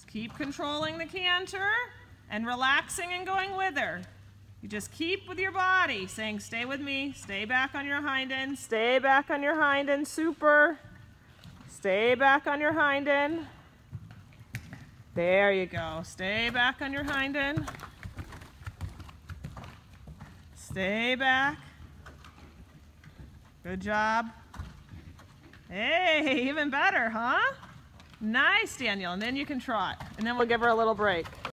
keep controlling the canter and relaxing and going with her. You just keep with your body, saying, stay with me, stay back on your hind end, stay back on your hind end, super. Stay back on your hind end. There you go. Stay back on your hind end. Stay back. Good job. Hey, even better, huh? Nice, Daniel. And then you can trot. And then we'll give her a little break.